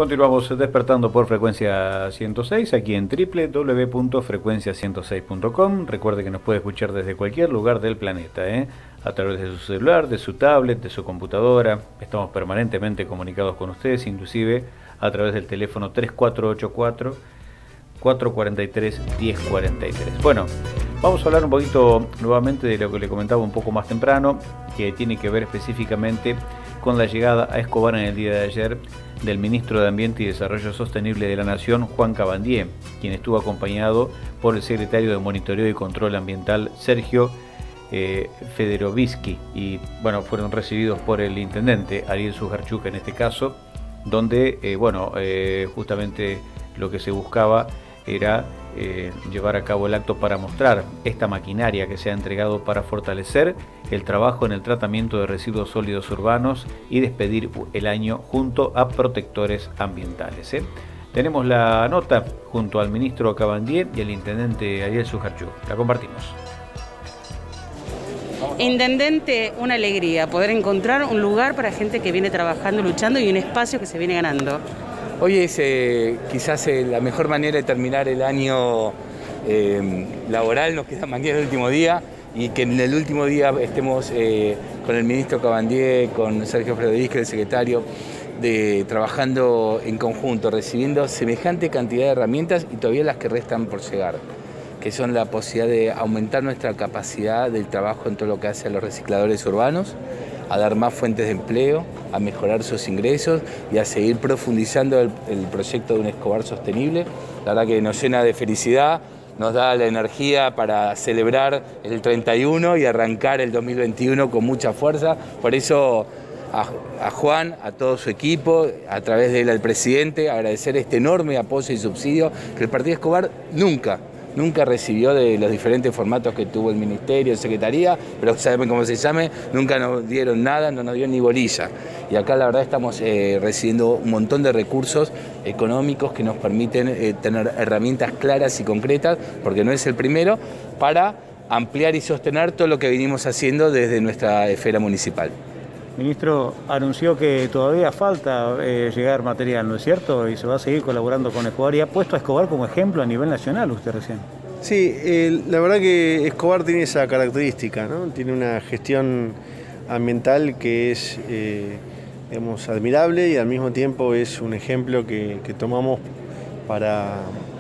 Continuamos despertando por Frecuencia 106, aquí en www.frecuencia106.com. Recuerde que nos puede escuchar desde cualquier lugar del planeta, a través de su celular, de su tablet, de su computadora. Estamos permanentemente comunicados con ustedes, inclusive a través del teléfono 3484-443-1043. Bueno, vamos a hablar un poquito nuevamente de lo que le comentaba un poco más temprano, que tiene que ver específicamente con la llegada a Escobar en el día de ayer del ministro de Ambiente y Desarrollo Sostenible de la Nación, Juan Cabandier, quien estuvo acompañado por el secretario de Monitoreo y Control Ambiental, Sergio Federovisky, y bueno, fueron recibidos por el intendente Ariel Sujarchuk en este caso, donde justamente lo que se buscaba era llevar a cabo el acto para mostrar esta maquinaria que se ha entregado para fortalecer el trabajo en el tratamiento de residuos sólidos urbanos y despedir el año junto a protectores ambientales. Tenemos la nota junto al ministro Cabandier y el intendente Ariel Sujarchuk. La compartimos. Intendente, una alegría poder encontrar un lugar para gente que viene trabajando, luchando y un espacio que se viene ganando. Hoy es quizás la mejor manera de terminar el año laboral. Nos queda mañana el último día y que en el último día estemos con el ministro Cabandier, con Sergio Federovisky, el secretario, trabajando en conjunto, recibiendo semejante cantidad de herramientas y todavía las que restan por llegar, que son la posibilidad de aumentar nuestra capacidad del trabajo en todo lo que hace a los recicladores urbanos, a dar más fuentes de empleo, a mejorar sus ingresos y a seguir profundizando el proyecto de un Escobar sostenible. La verdad que nos llena de felicidad, nos da la energía para celebrar el 31 y arrancar el 2021 con mucha fuerza. Por eso a Juan, a todo su equipo, a través de él al presidente, agradecer este enorme apoyo y subsidio que el Partido Escobar nunca recibió de los diferentes formatos que tuvo el Ministerio, Secretaría, pero saben cómo se llame, nunca nos dieron nada, no nos dio ni bolilla. Y acá la verdad estamos recibiendo un montón de recursos económicos que nos permiten tener herramientas claras y concretas, porque no es el primero, para ampliar y sostener todo lo que venimos haciendo desde nuestra esfera municipal. Ministro, anunció que todavía falta llegar material, ¿no es cierto? Y se va a seguir colaborando con Escobar y ha puesto a Escobar como ejemplo a nivel nacional usted recién. Sí, la verdad que Escobar tiene esa característica, ¿no? Tiene una gestión ambiental que es admirable y al mismo tiempo es un ejemplo que tomamos para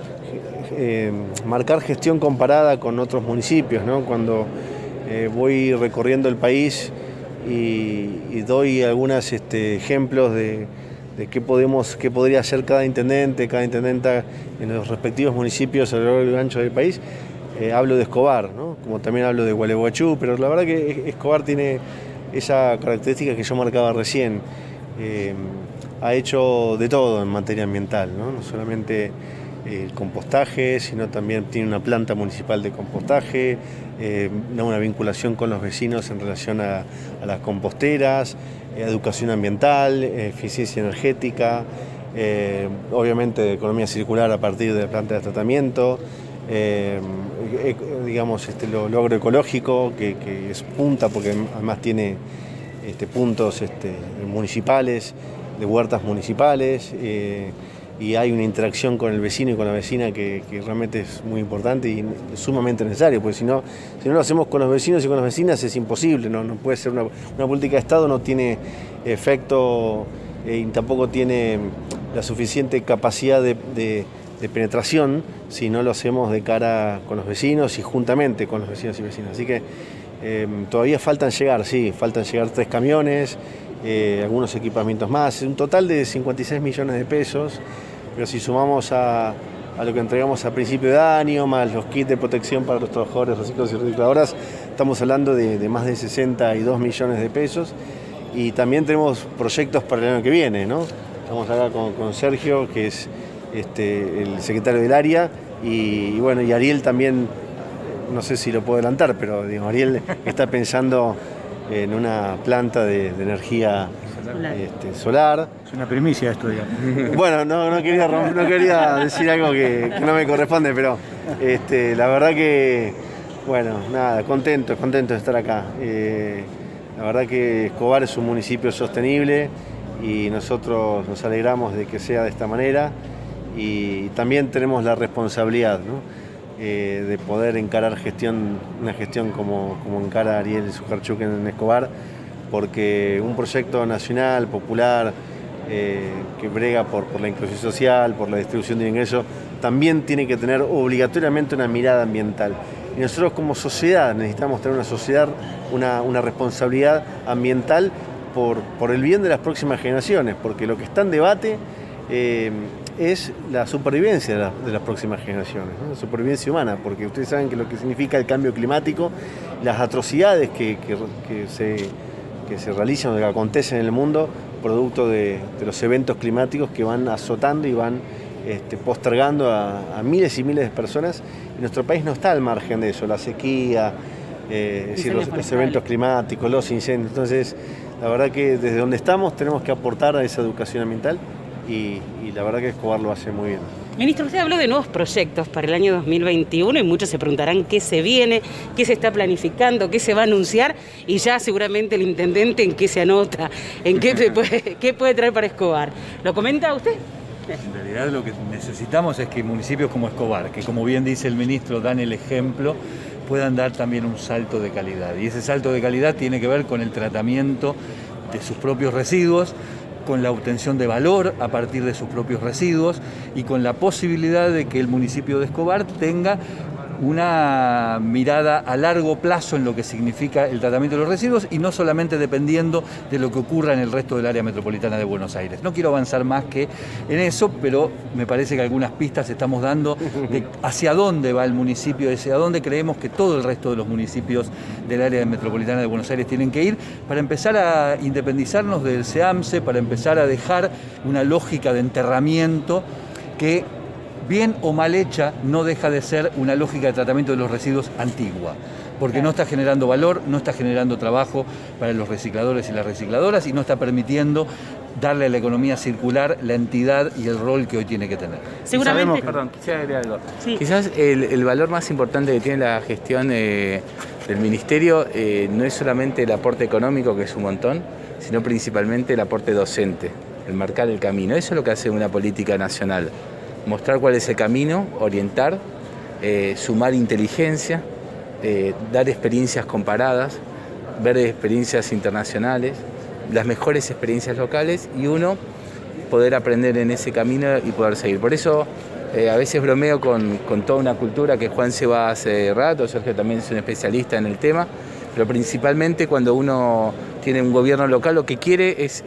marcar gestión comparada con otros municipios, ¿no? Cuando voy recorriendo el país y doy algunos ejemplos de qué podría hacer cada intendenta en los respectivos municipios a lo largo y ancho del país. Hablo de Escobar, ¿no? Como también hablo de Gualeguaychú, pero la verdad que Escobar tiene esa característica que yo marcaba recién. Ha hecho de todo en materia ambiental, ¿no? No solamente el compostaje, sino también tiene una planta municipal de compostaje, una vinculación con los vecinos en relación a las composteras, educación ambiental, eficiencia energética, obviamente economía circular a partir de la planta de tratamiento, lo agroecológico, que es punta porque además tiene puntos municipales, de huertas municipales, y hay una interacción con el vecino y con la vecina que realmente es muy importante y sumamente necesario, porque si no lo hacemos con los vecinos y con las vecinas es imposible, no puede ser una política de Estado, no tiene efecto y tampoco tiene la suficiente capacidad de penetración si no lo hacemos de cara con los vecinos y juntamente con los vecinos y vecinas. Así que todavía faltan llegar 3 camiones, algunos equipamientos más, un total de 56 millones de pesos, pero si sumamos a lo que entregamos a principio de año, más los kits de protección para los trabajadores recicladores y recicladoras, estamos hablando de más de 62 millones de pesos y también tenemos proyectos para el año que viene, ¿no? Estamos acá con Sergio, que es el secretario del área, y Ariel también, no sé si lo puedo adelantar, pero Ariel está pensando en una planta de energía solar. Es una primicia esto, digamos. Bueno, no quería decir algo que no me corresponde, pero la verdad que, contento de estar acá. La verdad que Escobar es un municipio sostenible y nosotros nos alegramos de que sea de esta manera y también tenemos la responsabilidad, ¿no? De poder encarar una gestión como encara Ariel Sujarchuk en Escobar, porque un proyecto nacional, popular, que brega por la inclusión social, por la distribución de ingresos, también tiene que tener obligatoriamente una mirada ambiental. Y nosotros como sociedad necesitamos tener una sociedad, una responsabilidad ambiental por el bien de las próximas generaciones, porque lo que está en debate es la supervivencia de las próximas generaciones, ¿no? La supervivencia humana, porque ustedes saben que lo que significa el cambio climático, las atrocidades que se realizan o que acontecen en el mundo, producto de los eventos climáticos que van azotando y van postergando a miles y miles de personas, y nuestro país no está al margen de eso, la sequía, es decir, los eventos climáticos, los incendios. Entonces, la verdad que desde donde estamos tenemos que aportar a esa educación ambiental y la verdad que Escobar lo hace muy bien. Ministro, usted habló de nuevos proyectos para el año 2021 y muchos se preguntarán qué se viene, qué se está planificando, qué se va a anunciar, y ya seguramente el intendente en qué se anota, en qué puede traer para Escobar. ¿Lo comenta usted? En realidad lo que necesitamos es que municipios como Escobar, que como bien dice el ministro, dan el ejemplo, puedan dar también un salto de calidad. Y ese salto de calidad tiene que ver con el tratamiento de sus propios residuos, con la obtención de valor a partir de sus propios residuos y con la posibilidad de que el municipio de Escobar tenga una mirada a largo plazo en lo que significa el tratamiento de los residuos y no solamente dependiendo de lo que ocurra en el resto del área metropolitana de Buenos Aires. No quiero avanzar más que en eso, pero me parece que algunas pistas estamos dando de hacia dónde va el municipio, hacia dónde creemos que todo el resto de los municipios del área metropolitana de Buenos Aires tienen que ir para empezar a independizarnos del SEAMSE, para empezar a dejar una lógica de enterramiento que, bien o mal hecha, no deja de ser una lógica de tratamiento de los residuos antigua, porque no está generando valor, no está generando trabajo para los recicladores y las recicladoras y no está permitiendo darle a la economía circular la entidad y el rol que hoy tiene que tener. Seguramente. Perdón, quisiera agregar algo. Sí. Quizás el valor más importante que tiene la gestión del Ministerio no es solamente el aporte económico, que es un montón, sino principalmente el aporte docente, el marcar el camino. Eso es lo que hace una política nacional. Mostrar cuál es el camino, orientar, sumar inteligencia, dar experiencias comparadas, ver experiencias internacionales, las mejores experiencias locales y uno poder aprender en ese camino y poder seguir. Por eso a veces bromeo con toda una cultura que Juan se va hace rato, Sergio también es un especialista en el tema, pero principalmente cuando uno tiene un gobierno local lo que quiere es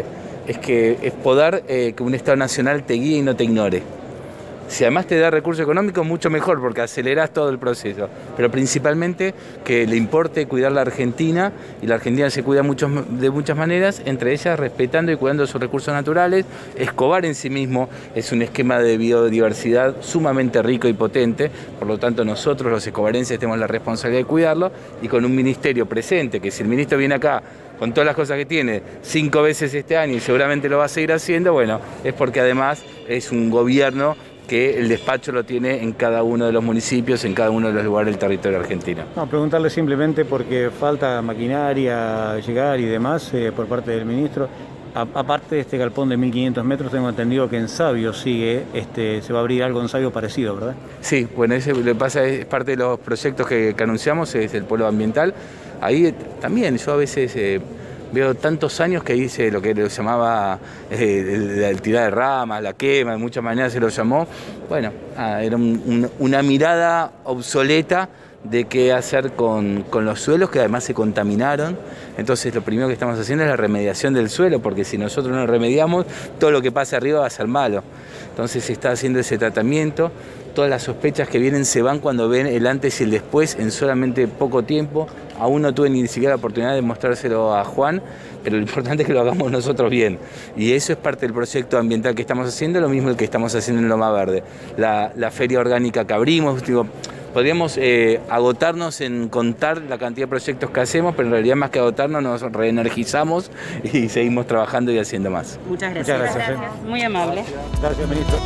poder que un Estado nacional te guíe y no te ignore. Si además te da recursos económicos, mucho mejor, porque acelerás todo el proceso. Pero principalmente que le importe cuidar la Argentina, y la Argentina se cuida de muchas maneras, entre ellas respetando y cuidando sus recursos naturales. Escobar en sí mismo es un esquema de biodiversidad sumamente rico y potente, por lo tanto nosotros los escobarenses tenemos la responsabilidad de cuidarlo, y con un ministerio presente, que si el ministro viene acá con todas las cosas que tiene 5 veces este año y seguramente lo va a seguir haciendo, bueno, es porque además es un gobierno que el despacho lo tiene en cada uno de los municipios, en cada uno de los lugares del territorio argentino. No, preguntarle simplemente porque falta maquinaria, llegar y demás por parte del ministro. Aparte de este galpón de 1500 metros, tengo entendido que en Sabio se va a abrir algo en Sabio parecido, ¿verdad? Sí, bueno, ese lo que pasa es parte de los proyectos que anunciamos, es el polo ambiental. Ahí también yo a veces veo tantos años que hice lo que se llamaba la tirada de ramas, la quema, de muchas maneras se lo llamó. Bueno, era una mirada obsoleta de qué hacer con los suelos que además se contaminaron. Entonces lo primero que estamos haciendo es la remediación del suelo, porque si nosotros no remediamos, todo lo que pase arriba va a ser malo. Entonces se está haciendo ese tratamiento. Todas las sospechas que vienen se van cuando ven el antes y el después en solamente poco tiempo. Aún no tuve ni siquiera la oportunidad de mostrárselo a Juan, pero lo importante es que lo hagamos nosotros bien. Y eso es parte del proyecto ambiental que estamos haciendo, lo mismo el que estamos haciendo en Loma Verde. La feria orgánica que abrimos, podríamos agotarnos en contar la cantidad de proyectos que hacemos, pero en realidad más que agotarnos nos reenergizamos y seguimos trabajando y haciendo más. Muchas gracias. Muchas gracias. Muy amable. Gracias, ministro.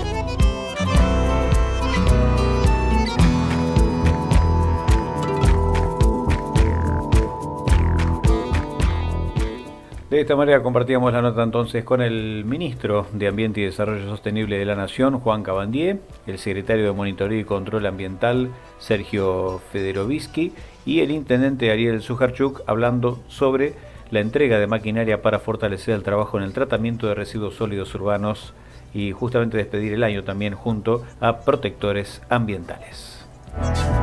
De esta manera compartíamos la nota entonces con el ministro de Ambiente y Desarrollo Sostenible de la Nación, Juan Cabandier, el secretario de Monitoreo y Control Ambiental, Sergio Federovisky, y el intendente Ariel Sujarchuk, hablando sobre la entrega de maquinaria para fortalecer el trabajo en el tratamiento de residuos sólidos urbanos y justamente despedir el año también junto a protectores ambientales.